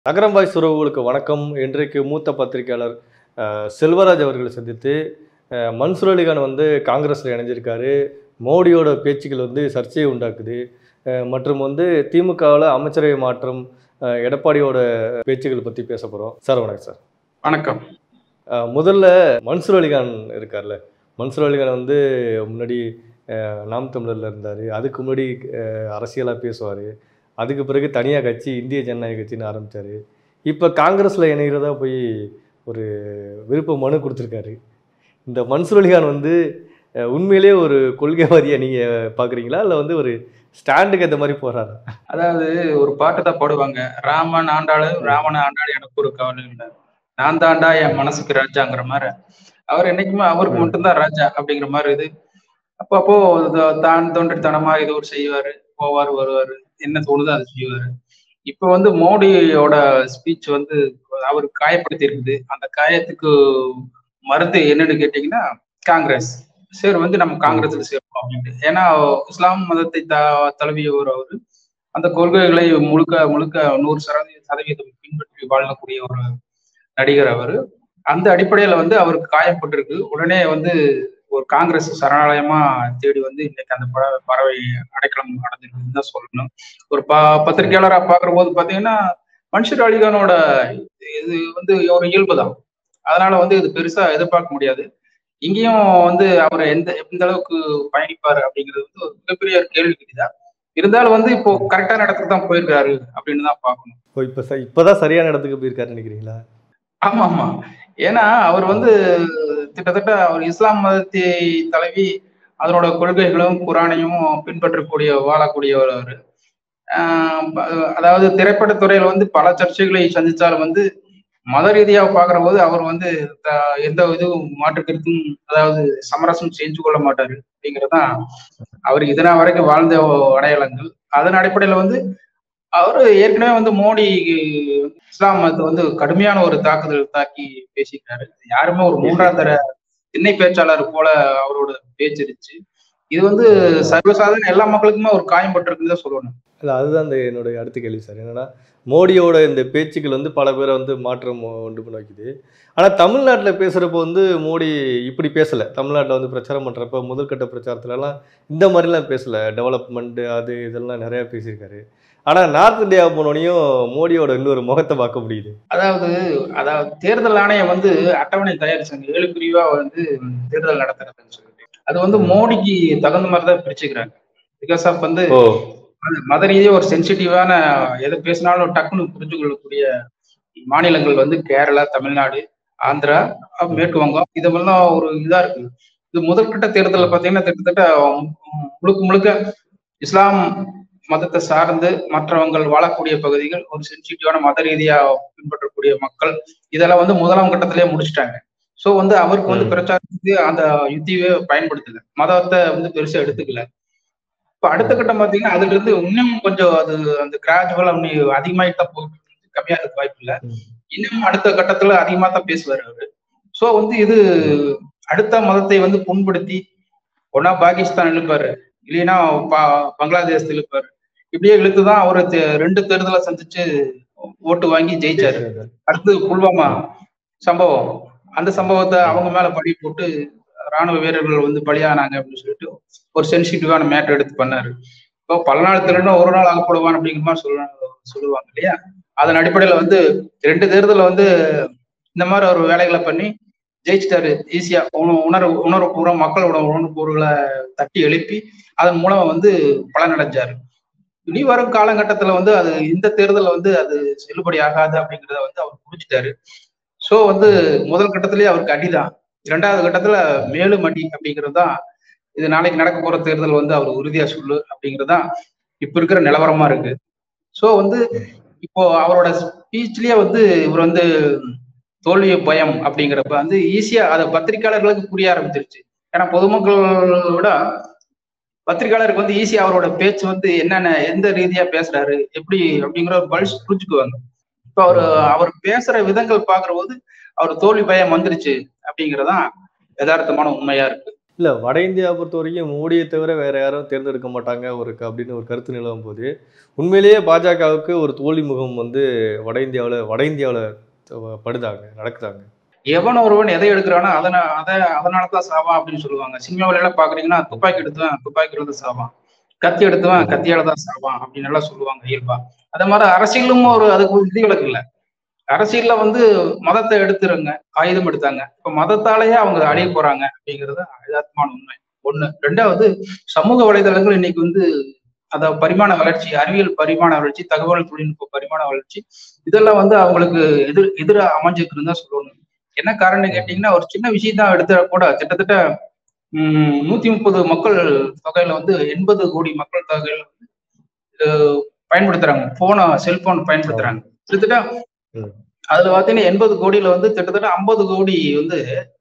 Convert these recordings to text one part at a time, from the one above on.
நகரம் வாய்ஸ் உறவுகளுக்கு வணக்கம். இன்றைக்கு மூத்த பத்திரிகையாளர் செல்வராஜ் அவர்களை சந்தித்து மன்சூர் அலிகான் வந்து காங்கிரஸில் இணைஞ்சிருக்காரு. மோடியோட பேச்சுக்கள் வந்து சர்ச்சையை உண்டாக்குது. மற்றும் வந்து திமுகவில் அமைச்சரவை மாற்றம், எடப்பாடியோட பேச்சுக்கள் பற்றி பேச போகிறோம். சார் வணக்கம் சார். வணக்கம். முதல்ல மன்சூர் அலிகான் இருக்கார்ல, மன்சூர் அலிகான் வந்து முன்னாடி நாம் தமிழரில் இருந்தார். அதுக்கு முன்னாடி அரசியலாக பேசுவார். அதுக்கு பிறகு தனியாக கட்சி இந்திய ஜனநாயக கட்சின்னு ஆரம்பித்தார். இப்போ காங்கிரஸில் இணைகிறதா போய் ஒரு விருப்ப மனு கொடுத்துருக்காரு. இந்த மன்சூர் அலிகான் வந்து உண்மையிலே ஒரு கொள்கைவாதியாக நீங்கள் பார்க்குறீங்களா, இல்லை வந்து ஒரு ஸ்டாண்டுக்கு ஏற்ற மாதிரி போகிறாரு? அதாவது ஒரு பாட்டு தான் பாடுவாங்க, ராமன் ஆண்டாளு ராவண ஆண்டாளு எனக்கு ஒரு கவலை இல்லை, நான் தாண்டா என் மனசுக்கு ராஜாங்கிற மாதிரி. அவர் என்னைக்குமே அவருக்கு மட்டும்தான் ராஜா அப்படிங்கிற மாதிரி. இது அப்போ தான் தோன்றித்தனமா ஏதோ ஒரு செய்வாரு, போவாரு வருவாரு, என்ன தோணுதோ அதை செய்வாரு. இப்ப வந்து மோடியோட ஸ்பீச் வந்து அவர் காயப்படுத்தி இருக்குது. அந்த காயத்துக்கு மருந்து என்னன்னு கேட்டீங்கன்னா காங்கிரஸ். சரி வந்து நம்ம காங்கிரஸ்ல சேர்ப்போம் அப்படின்ட்டு. ஏன்னா இஸ்லாம் மதத்தை தழுவியவர் அவரு. அந்த கொள்கைகளை முழுக்க முழுக்க 100% பின்பற்றி வாழக்கூடிய ஒரு நடிகர் அவரு. அந்த அடிப்படையில வந்து அவருக்கு காயப்பட்டிருக்கு. உடனே வந்து ஒரு காங்கிரஸ் சரணாலயமா தேடி வந்து இன்னைக்கு அந்த பறவை அடைக்கலம் அடைஞ்சிருக்குன்னு தான் சொல்லணும். ஒரு பத்திரிகையாளரா பாக்குற போது பாத்தீங்கன்னா மன்சூர் அலிகானோட இது வந்து ஒரு இயல்பு தான். அதனால வந்து இது பெருசா எதிர்பார்க்க முடியாது. இங்கேயும் வந்து அவர் எந்த அளவுக்கு பயணிப்பாரு அப்படிங்கிறது வந்து ஒரு மிகப்பெரிய ஒரு கேள்விக்குறிதான். இருந்தாலும் வந்து இப்போ கரெக்டான இடத்துக்கு தான் போயிருக்காரு அப்படின்னு தான் பார்க்கணும். இப்பதான் சரியான இடத்துக்கு போயிருக்காரு நினைக்கிறீங்களா? ஆமா ஆமா. ஏன்னா அவர் வந்து கிட்டத்தட்ட அவர் இஸ்லாம் மதத்தை தழுவி அதனோட கொள்கைகளும் குரானையும் பின்பற்றக்கூடிய வாழக்கூடியவர் அவரு. அதாவது திரைப்படத்துறையில வந்து பல சர்ச்சைகளை சந்திச்சாலும் வந்து மத ரீதியாக பாக்குற போது அவர் வந்து எந்த இதுவும் மாற்று கருத்தும், அதாவது சமரசம் செஞ்சு கொள்ள மாட்டாரு அப்படிங்கறதுதான் அவர் இதனா வரைக்கும் வாழ்ந்த அடையாளங்கள். அதன் அடிப்படையில வந்து அவரு ஏற்கனவே வந்து மோடி இஸ்லாம் மதத்தை வந்து கடுமையான ஒரு தாக்குதல் தாக்கி பேசிட்டாரு. யாருமே ஒரு மூன்றாம் தர திண்ணை பேச்சாளர் போல அவரோட பேச்சு இருந்துச்சு. இது வந்து சர்வசாதாரண எல்லா மக்களுக்குமே ஒரு காயம் பட்டிருக்குன்னு தான் சொல்லணும். இல்லை, அதுதான் இந்த என்னுடைய அடுத்த கேள்வி சார். என்னன்னா, மோடியோட இந்த பேச்சுக்கள் வந்து பல பேரை வந்து மாற்றம் உண்டு பண்ண வைக்குது. ஆனால் தமிழ்நாட்டில் பேசுகிறப்போ வந்து மோடி இப்படி பேசலை. தமிழ்நாட்டில் வந்து பிரச்சாரம் பண்ணுறப்ப முதல்கட்ட பிரச்சாரத்துலலாம் இந்த மாதிரிலாம் பேசலை. டெவலப்மெண்ட்டு அது இதெல்லாம் நிறையா பேசியிருக்காரு. ஆனால் நார்த் இந்தியா போனோடனையும் மோடியோட இன்னொரு முகத்தை பார்க்க முடியுது. அதாவது தேர்தல் ஆணையம் வந்து அட்டவணை தயாரிச்சாங்க, 7 பிரிவா வந்து தேர்தல் நடத்துறதுன்னு சொல்லிட்டு. அது வந்து மோடிக்கு தகுந்த மாதிரி தான் பிரிச்சுக்கிறாங்க. பிகாஸ் ஆஃப் வந்து மத ரீதியாக ஒரு சென்சிட்டிவான எதை பேசினாலும் டக்குன்னு புரிஞ்சு கொள்ளக்கூடிய மாநிலங்கள் வந்து கேரளா, தமிழ்நாடு, ஆந்திரா, மேற்கு வங்கம், இதெல்லாம் ஒரு இதா இருக்கு. இது முதற்கட்ட தேர்தலில் பார்த்தீங்கன்னா கிட்டத்தட்ட முழுக்க முழுக்க இஸ்லாம் மதத்தை சார்ந்து மற்றவங்கள் வாழக்கூடிய பகுதிகள், ஒரு சென்சிட்டிவான மத ரீதியா பின்பற்றக்கூடிய மக்கள், இதெல்லாம் வந்து முதலாம் கட்டத்திலேயே முடிச்சுட்டாங்க. ஸோ வந்து அவருக்கு வந்து பிரச்சாரத்துக்கு அந்த யுத்தியே பயன்படுத்தல, மதத்தை வந்து பெருசா எடுத்துக்கல. இப்ப அடுத்த கட்டம் பாத்தீங்கன்னா அதுல இருந்து இன்னும் கொஞ்சம் அது அந்த கிராஜுவலா அதிகமாயிட்டு தான் போயிட்டு கம்மியாக வாய்ப்பு இல்லை. இன்னும் அடுத்த கட்டத்துல அதிகமா தான் பேசுவாரு அவரு. சோ வந்து இது அடுத்த மதத்தை வந்து புண்படுத்தி ஒன்னா பாகிஸ்தான் இழுப்பாரு, இல்லைன்னா பங்களாதேஷ் இழுப்பாரு. இப்படியே இழுத்துதான் அவரு 2 தேர்தலை சந்திச்சு ஓட்டு வாங்கி ஜெயிச்சாரு. அடுத்து புல்வாமா சம்பவம், அந்த சம்பவத்தை அவங்க மேல பழி போட்டு ராணுவ வீரர்கள் வந்து பலியானாங்க அப்படின்னு சொல்லிட்டு ஒரு சென்சிட்டிவான மேட்டர் எடுத்து பண்ணாரு. இப்போ பல நாள் திருடனும் ஒரு நாள் ஆகப்படுவான் அப்படிங்கிற மாதிரி சொல்லுவாங்க இல்லையா? அதன் அடிப்படையில வந்து 2 தேர்தல வந்து இந்த மாதிரி ஒரு வேலைகளை பண்ணி ஜெயிச்சிட்டாரு ஈஸியா. உணர்வுபூர்வ மக்களோட உணர்வுபூர்வங்களை தட்டி எழுப்பி அதன் மூலம் வந்து பலனடைஞ்சாரு. இனி வரும் காலகட்டத்துல வந்து அது இந்த தேர்தலில் வந்து அது செல்லுபடி ஆகாது அப்படிங்கிறத வந்து அவர் புரிஞ்சுட்டாரு. சோ வந்து முதல் கட்டத்திலேயே அவருக்கு அடிதான். 2வது கட்டத்துல மேலும் அடி அப்படிங்கிறது தான். இது நாளைக்கு நடக்க போற தேர்தல் வந்து அவர் உறுதியா சொல்லு அப்படிங்கிறதுதான் இப்ப இருக்கிற நிலவரமா இருக்கு. சோ வந்து இப்போ அவரோட ஸ்பீச்லயே வந்து இவர் வந்து தோல்வி பயம் அப்படிங்கிறப்ப வந்து ஈஸியா அதை பத்திரிகையாளர்களுக்கு புரிய ஆரம்பிச்சிருச்சு. ஏன்னா பொதுமக்களோட விட பத்திரிகையாளருக்கு வந்து ஈஸியா அவரோட பேச்சு வந்து என்னென்ன எந்த ரீதியா பேசுறாரு எப்படி அப்படிங்கிற ஒரு பல்ஸ் புரிஞ்சுக்குவாங்க. இப்ப அவர் பேசுற விதங்கள் பாக்குற போது அவர் தோல்வி பயம் வந்துருச்சு அப்படிங்கறதான் யதார்த்தமான உண்மையா இருக்கு. இல்ல வட இந்தியாவை பொறுத்த வரைக்கும் மோடியை தவிர வேற யாரும் தேர்ந்தெடுக்க மாட்டாங்க அப்படின்னு ஒரு கருத்து நிலவும் போது, உண்மையிலேயே பாஜகவுக்கு ஒரு தோல்வி முகம் வந்து வட இந்தியாவுல நடக்குதாங்க. எவன் ஒருவன் எதை எடுக்கிறானோ அதனாலதான் சாவான் அப்படின்னு சொல்லுவாங்க. சினிமாவில எல்லாம் பாக்குறீங்கன்னா துப்பாக்கி எடுத்துவான் துப்பாக்கியில தான் சாவான், கத்தி எடுத்துவான் கத்தியால தான் சாவான் அப்படின்னு எல்லாம் சொல்லுவாங்க இயல்பா. அதே மாதிரி அரசியலும் அதுக்கு ஒரு விதிவிலக்கு இல்ல. அரசியல்ல வந்து மதத்தை எடுத்துருங்க, ஆயுதம் எடுத்தாங்க. இப்ப மதத்தாலேயே அவங்க அழிய போறாங்க அப்படிங்கிறது யதார்த்தமான உண்மை. ஒண்ணு. ரெண்டாவது, சமூக வலைதளங்கள் இன்னைக்கு வந்து அதாவது பரிமாண வளர்ச்சி, அறிவியல் பரிமாண வளர்ச்சி, தகவல் தொழில்நுட்ப பரிமாண வளர்ச்சி, இதெல்லாம் வந்து அவங்களுக்கு எதிர அமைஞ்சிருக்குன்னு தான் சொல்லணும். என்ன காரணம் கேட்டீங்கன்னா, ஒரு சின்ன விஷயம் தான் எடுத்த கூட கிட்டத்தட்ட 130 மக்கள் தொகையில வந்து 80 கோடி மக்கள் தொகையில வந்து பயன்படுத்துறாங்க. செல்போன் பயன்படுத்துறாங்க. கிட்டத்தட்ட அதுல பாத்தீங்கன்னா 80 கோடியில வந்து கிட்டத்தட்ட 50 கோடி வந்து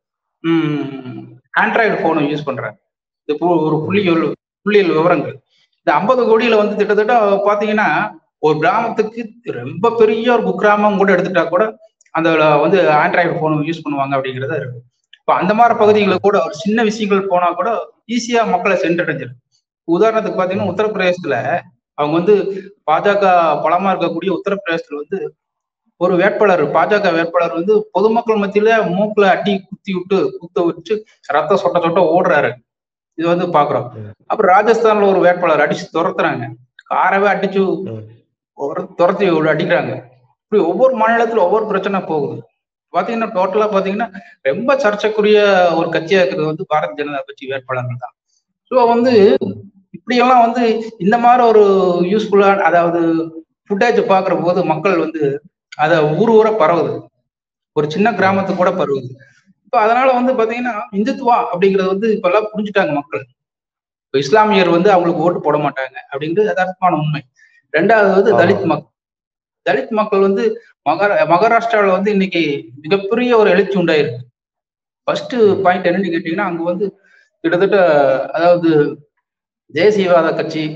ஆண்ட்ராய்டு போனை யூஸ் பண்றாங்க. இது ஒரு புள்ளியியல் விவரங்கள். இந்த 50 கோடியில வந்து கிட்டத்தட்ட பாத்தீங்கன்னா ஒரு கிராமத்துக்கு ரொம்ப பெரிய ஒரு குக்கிராமம் கூட எடுத்துட்டா கூட அந்த வந்து ஆண்ட்ராய்டு போன் யூஸ் பண்ணுவாங்க அப்படிங்கிறத இருக்கு. இப்ப அந்த மாதிரி பகுதிகளுக்கு கூட ஒரு சின்ன விஷயங்கள் போனா கூட ஈஸியா மக்களை சென்றடைஞ்சிருக்கு. உதாரணத்துக்கு பாத்தீங்கன்னா உத்தரப்பிரதேசத்துல அவங்க வந்து பாஜக பலமா இருக்கக்கூடிய உத்தரப்பிரதேசத்துல வந்து ஒரு பாஜக வேட்பாளர் வந்து பொதுமக்கள் மத்தியில மூக்குல அடி குத்த வச்சு ரத்த சொட்ட சொட்ட ஓடுறாரு. இது வந்து பாக்குறோம். அப்புறம் ராஜஸ்தான்ல ஒரு வேட்பாளர் அடிச்சு துரத்துறாங்க, காரவே அடிச்சு துரத்தி அடிக்கிறாங்க. இப்படி ஒவ்வொரு மாநிலத்துல ஒவ்வொரு பிரச்சனை போகுது. பாத்தீங்கன்னா டோட்டலா பாத்தீங்கன்னா ரொம்ப சர்ச்சைக்குரிய ஒரு கட்சியா இருக்கிறது வந்து பாரதிய ஜனதா கட்சி வேட்பாளர்கள் தான். ஸோ வந்து இப்படியெல்லாம் வந்து இந்த மாதிரி ஒரு யூஸ்ஃபுல்லான அதாவது ஃபுட்டேஜ் பாக்குற போது மக்கள் வந்து அத ஊர பரவுது, ஒரு சின்ன கிராமத்துக்கு கூட பரவுது. இப்ப அதனால வந்து பாத்தீங்கன்னா இந்துத்துவா அப்படிங்கறது வந்து இப்ப எல்லாம் புரிஞ்சுட்டாங்க மக்கள். இப்ப இஸ்லாமியர் வந்து அவங்களுக்கு ஓட்டு போட மாட்டாங்க அப்படிங்கிறது யதார்த்தமான உண்மை. ரெண்டாவது வந்து தலித் மக்கள் வந்து மகாராஷ்டிராவில வந்து இன்னைக்கு மிகப்பெரிய ஒரு எழுச்சி உண்டாயிருக்கு. ஃபர்ஸ்ட் பாயிண்ட் என்னன்னு கேட்டீங்கன்னா, அங்க வந்து கிட்டத்தட்ட அதாவது தேசியவாத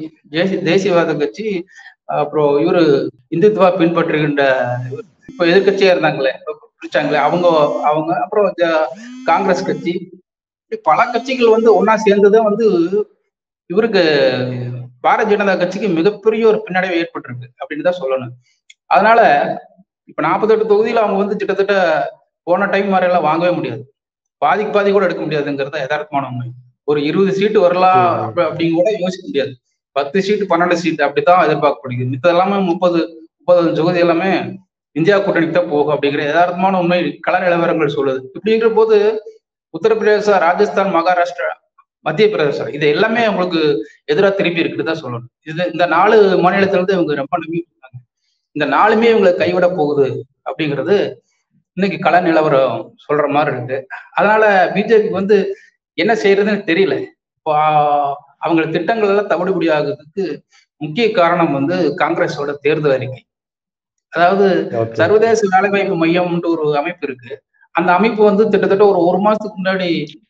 கட்சி அப்புறம் இவரு இந்துத்துவா பின்பற்றுகின்ற இப்ப எதிர்கட்சியா இருந்தாங்களே பிடிச்சாங்களே அவங்க அப்புறம் காங்கிரஸ் கட்சி, பல கட்சிகள் வந்து ஒன்னா சேர்ந்துதான் வந்து இவருக்கு பாரதிய ஜனதா கட்சிக்கு மிகப்பெரிய ஒரு பின்னடைவு ஏற்பட்டிருக்கு அப்படின்னு தான் சொல்லணும். அதனால இப்ப 48 தொகுதியில அவங்க வந்து கிட்டத்தட்ட போன டைம் மாதிரி எல்லாம் வாங்கவே முடியாது, பாதி கூட எடுக்க முடியாதுங்கிறத யதார்த்தமான உண்மை. ஒரு 20 சீட்டு வரலாம் அப்படிங்க கூட யோசிக்க முடியாது. 10 சீட்டு 12 சீட்டு அப்படித்தான் எதிர்பார்க்கப்படுகிறது. மித்த எல்லாமே 30 தொகுதி எல்லாமே இந்தியா கூட்டணிக்கு தான் போகும் அப்படிங்கிற யதார்த்தமான உண்மை கள நிலவரங்கள் சொல்லுது. இப்படிங்கிற போது உத்தரப்பிரதேசம், ராஜஸ்தான், மகாராஷ்டிரா, மத்திய பிரதேசம் இது எல்லாமே அவங்களுக்கு எதிராக திரும்பி இருக்குன்னு தான் சொல்லணும். இந்த 4 மாநிலத்துல இருந்து இவங்க ரொம்ப நம்பிட்டு இருக்காங்க. இந்த 4மே இவங்களை கைவிட போகுது அப்படிங்கிறது இன்னைக்கு கள நிலவரம் சொல்ற மாதிரி இருக்கு. அதனால பிஜேபிக்கு வந்து என்ன செய்யறதுன்னு தெரியல. இப்போ அவங்க திட்டங்கள் எல்லாம் தவிடுபடி ஆகுறதுக்கு முக்கிய காரணம் வந்து காங்கிரஸோட தேர்தல் அறிக்கை. அதாவது சர்வதேச வேலைவாய்ப்பு மையம்ன்ற ஒரு அமைப்பு இருக்கு. அந்த அமைப்பு வந்து கிட்டத்தட்ட ஒரு மாசத்துக்கு முன்னாடி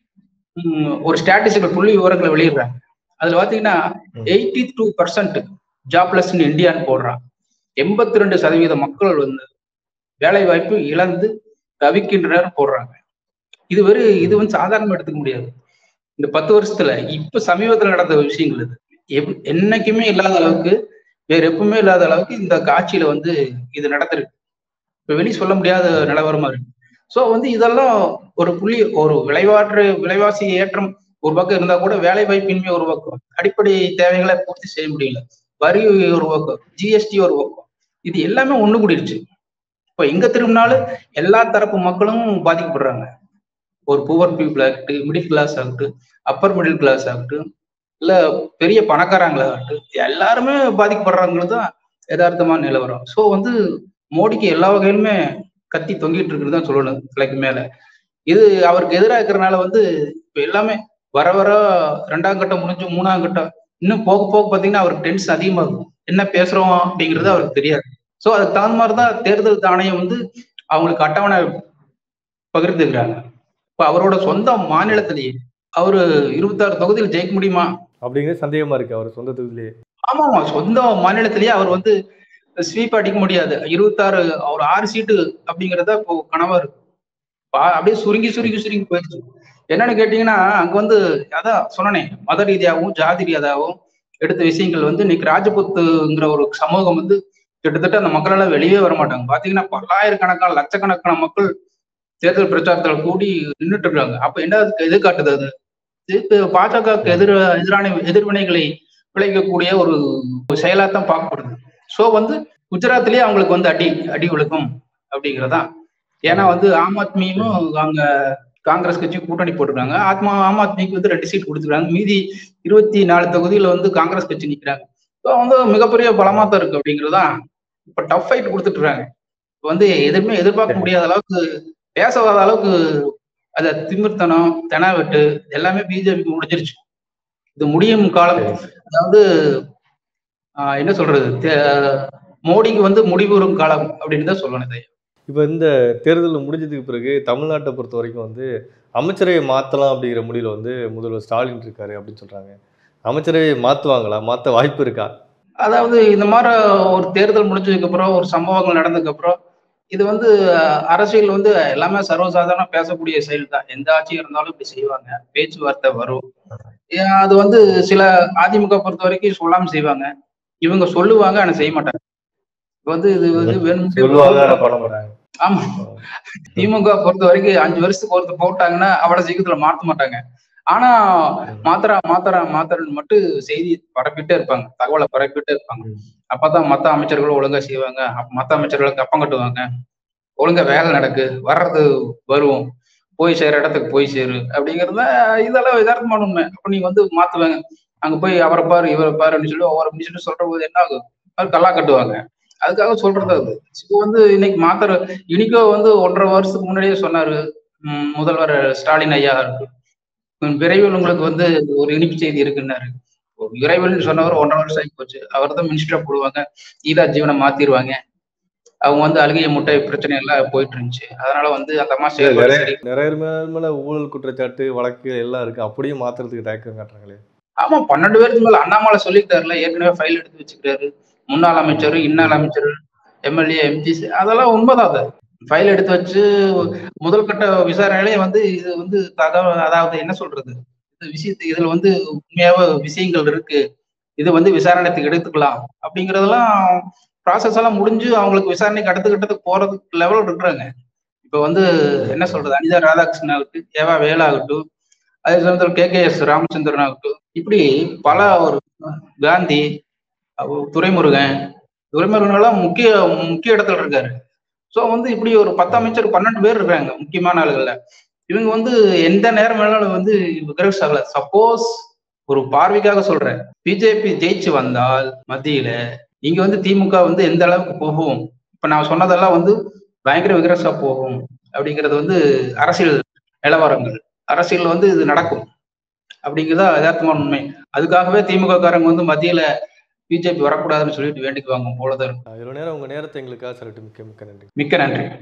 ஒரு ஸ்டாட்டிஸ்டிக்கல் புள்ளி விவரங்களை வெளியிடுறாங்க. அதுல பாத்தீங்கன்னா 82% ஜாப்லெஸ் இன் இந்தியான்னு போடுறான். 82% மக்கள் வந்து வேலை வாய்ப்பு இழந்து தவிக்கின்றனர் போடுறாங்க. இது வந்து சாதாரணமா எடுத்துக்க முடியாது. இந்த 10 வருஷத்துல இப்ப சமீபத்துல நடந்த விஷயங்கள் இது என்னைக்குமே இல்லாத அளவுக்கு, வேற எப்பவுமே இல்லாத அளவுக்கு இந்த காட்சியில வந்து இது நடந்திருக்கு. இப்ப வெளியே சொல்ல முடியாத நிலவரமா இருக்கு. சோ வந்து இதெல்லாம் ஒரு விலைவாசி ஏற்றம் ஒரு பக்கம் இருந்தா கூட வேலை வாய்ப்பின்மை ஒரு பக்கம், அடிப்படை தேவைகளை பூர்த்தி செய்ய முடியல, வரி ஒரு பக்கம், ஜிஎஸ்டி ஒரு பக்கம், இது எல்லாமே ஒண்ணு கூடிருச்சு. இப்ப எங்க திரும்பினாலும் எல்லா தரப்பு மக்களும் பாதிக்கப்படுறாங்க. ஒரு புவர் பீப்புள் ஆகட்டும், மிடில் கிளாஸ் ஆகட்டும், அப்பர் மிடில் கிளாஸ் ஆகட்டும், இல்ல பெரிய பணக்காரங்களாகட்டும், எல்லாருமே பாதிக்கப்படுறாங்கிறது தான் யதார்த்தமான நிலவரம். சோ வந்து மோடிக்கு எல்லா வகையிலுமே கத்தி தொங்கிட்டு இருக்குன்னு தான் சொல்லணும் தலைக்கு மேல. இது அவருக்கு எதிராக இருக்கிறனால வந்து இப்ப எல்லாமே வர 2ஆம் கட்டம் முடிஞ்சு 3ஆம் கட்டம் இன்னும் போக போக பாத்தீங்கன்னா அவருக்கு டென்ஷன் அதிகமாகும். என்ன பேசுறோம் அப்படிங்கிறது அவருக்கு தெரியாது. சோ அதுக்கு தகுந்த மாதிரிதான் தேர்தல் ஆணையம் வந்து அவங்களுக்கு அட்டவணை பகிர்ந்துக்கிறாங்க. இப்ப அவரோட சொந்த மாநிலத்திலேயே அவரு 26 தொகுதியில் ஜெயிக்க முடியுமா அப்படிங்கிறது சந்தேகமா இருக்கு. அவர் சொந்த தொகுதியிலேயே ஆமா சொந்த மாநிலத்திலேயே அவர் வந்து ஸ்வீப் அடிக்க முடியாது. 26 ஒரு 6 சீட்டு அப்படிங்கறத இப்போ கனவா இருக்கு. அப்படியே சுருங்கி போயிடுச்சு. என்னன்னு கேட்டீங்கன்னா அங்க வந்து அதான் சொன்னனே, மத ரீதியாகவும் ஜாதி ரீதியாகவும் எடுத்த விஷயங்கள் வந்து இன்னைக்கு ராஜபுத்துங்கிற ஒரு சமூகம் வந்து கிட்டத்தட்ட அந்த மக்கள் எல்லாம் வெளியே வர மாட்டாங்க. பாத்தீங்கன்னா பல்லாயிரக்கணக்கான லட்சக்கணக்கான மக்கள் தேர்தல் பிரச்சாரத்துல கூடி நின்றுட்டு இருக்காங்க. அப்ப என்ன எது காட்டுது அது? இது பாஜகவுக்கு எதிரான எதிர்வினைகளை விளைவிக்கக்கூடிய ஒரு செயலாத்தான் பார்க்கப்படுது. சோ வந்து குஜராத்லயே அவங்களுக்கு வந்து அடி அடி விழுக்கும் அப்படிங்கிறதான். ஏன்னா வந்து ஆம் ஆத்மியும் அங்க காங்கிரஸ் கட்சி கூட்டணி போட்டிருக்காங்க. ஆம் ஆத்மிக்கு வந்து 2 சீட் கொடுத்துருக்காங்க. மீதி 24 தொகுதியில வந்து காங்கிரஸ் கட்சி நிக்கிறாங்க. வந்து மிகப்பெரிய பலமா தான் இருக்கு அப்படிங்கிறதான் இப்ப டஃப் ஃபைட் கொடுத்துட்டு இருக்காங்க. இப்ப வந்து எதுவுமே எதிர்பார்க்க முடியாத அளவுக்கு பேசாத அளவுக்கு அத திமிர்த்தனம் தெனாவெட்டு எல்லாமே பிஜேபிக்கு முடிஞ்சிருச்சு. இது முடியும் காலம். அதாவது என்ன சொல்றது, மோடிக்கு வந்து முடிவுறும் காலம் அப்படின்னு தான் சொல்லணும் இதை. இப்போ இந்த தேர்தல் முடிஞ்சதுக்கு பிறகு தமிழ்நாட்டை பொறுத்த வரைக்கும் வந்து அமைச்சரவை மாற்றலாம் அப்படிங்கிற முடிவில் வந்து முதல்வர் ஸ்டாலின் இருக்காரு அப்படின்னு சொல்றாங்க. அமைச்சரவை மாற்றுவாங்களா? மாற்ற வாய்ப்பு இருக்கா? அதாவது இந்த மாதிரி ஒரு தேர்தல் முடிஞ்சதுக்கு அப்புறம் ஒரு சம்பவங்கள் நடந்ததுக்கு அப்புறம் இது வந்து அரசியல் வந்து எல்லாமே சர்வசாதாரண பேசக்கூடிய செயல் தான். எந்த ஆட்சி இருந்தாலும் இப்படி செய்வாங்க, பேச்சுவார்த்தை வரும். அது வந்து சில அதிமுக பொறுத்த வரைக்கும் சொல்லாம செய்வாங்க. இவங்க சொல்லுவாங்க ஆனா செய்ய மாட்டாங்க. வந்து இது வந்து வேணும்னே ஆமா. திமுக பொறுத்த வரைக்கும் 5 வருஷத்துக்கு ஒருத்தர் போட்டாங்கன்னா அவ்வளவு சீக்கிரத்துல மாத்த மாட்டாங்க. ஆனா மாத்திரன்னு மட்டும் செய்தி பரப்பிட்டே இருப்பாங்க, தகவலை பரப்பிட்டே இருப்பாங்க. அப்பதான் மத்த அமைச்சர்களும் ஒழுங்கா செய்வாங்க, மத்த அமைச்சர்களுக்கு கப்பம் கட்டுவாங்க, ஒழுங்கா வேலை நடக்கு, வர்றது வரும், போய் சேர இடத்துக்கு போய் சேரு அப்படிங்கிறத இதெல்லாம் யதார்த்தமான உண்மை. அப்ப நீங்க வந்து மாத்துவாங்க, அங்க போய் அவரை பாரு இவரை பாரு அப்படின்னு சொல்லி ஒவ்வொரு மினிஸ்டர் சொல்ற போது என்ன ஆகும், கல்லா கட்டுவாங்க. அதுக்காக சொல்றது அது. இப்போ வந்து இன்னைக்கு இன்னைக்கோ வந்து 1.5 வருஷத்துக்கு முன்னாடியே சொன்னாரு முதல்வர் ஸ்டாலின் ஐயா இருக்கு, விரைவில் உங்களுக்கு வந்து ஒரு இனிப்பு செய்தி இருக்குன்னாரு. விரைவில் சொன்னவர் 1.5 வருஷம் ஆகி போச்சு. அவர் தான் மினிஸ்டரா போடுவாங்க, ஈதா ஜீவனை மாத்திருவாங்க. அவங்க வந்து அழுகிய முட்டை பிரச்சனை எல்லாம் போயிட்டு இருந்துச்சு. அதனால வந்து அந்த அம்மா நிறைய மேல ஊழல் குற்றச்சாட்டு வழக்கு எல்லாம் இருக்கு, அப்படியே மாத்துறதுக்கு தயக்கம் காட்டுறாங்களே. ஆமா, 12 பேருக்கு மேல அண்ணாமலை சொல்லிட்டாருல, ஏற்கனவே ஃபைல் எடுத்து வச்சுக்கிறாரு. முன்னாள் அமைச்சர், இன்னாள் அமைச்சர், எம்எல்ஏ, எம்பி, அதெல்லாம் உண்மைதான். அதை ஃபைல் எடுத்து வச்சு முதல் கட்ட விசாரணையிலே வந்து இது வந்து அதாவது என்ன சொல்றது, இதுல வந்து உண்மையாவ விஷயங்கள் இருக்கு, இது வந்து விசாரணைக்கு எடுத்துக்கலாம் அப்படிங்கறதெல்லாம் ப்ராசஸ் எல்லாம் முடிஞ்சு அவங்களுக்கு விசாரணைக்கு அடுத்த கட்டத்துக்கு போறதுக்கு லெவல் இருக்கிறாங்க. இப்ப வந்து என்ன சொல்றது, அனிதா ராதாகிருஷ்ணன் ஆகட்டும், ஏவா வேலா ஆகட்டும், அதே சமயத்தில் KKS ராமச்சந்திரன் ஆகட்டும், இப்படி பல ஒரு காந்தி, துரைமுருகன் எல்லாம் முக்கிய முக்கிய இடத்துல இருக்காரு. சோ வந்து இப்படி ஒரு 10 அமைச்சர் 12 பேர் இருக்காங்க முக்கியமான ஆளுகள்ல. இவங்க வந்து எந்த நேரம் வேணாலும் வந்து விக்ரேஷ் ஆகல. சப்போஸ் ஒரு பார்வைக்காக சொல்றேன், பிஜேபி ஜெயிச்சு வந்தால் மத்தியில இங்க வந்து திமுக வந்து எந்த அளவுக்கு போகும், இப்ப நான் சொன்னதெல்லாம் வந்து பயங்கர விக்ரஸா போகும் அப்படிங்கிறது வந்து அரசியல் நிலவரங்கள். அரசியல் வந்து இது நடக்கும் அப்படிங்கிறதா யதார்த்தமான உண்மை. அதுக்காகவே திமுக காரங்க வந்து மத்தியில பிஜேபி வரக்கூடாதுன்னு சொல்லிட்டு வேண்டிக்குவாங்க போலதான் இருக்கும். இவ்வளவு நேரம் உங்க நேரத்தை எங்களுக்காக மிக்க நன்றி. மிக்க நன்றி.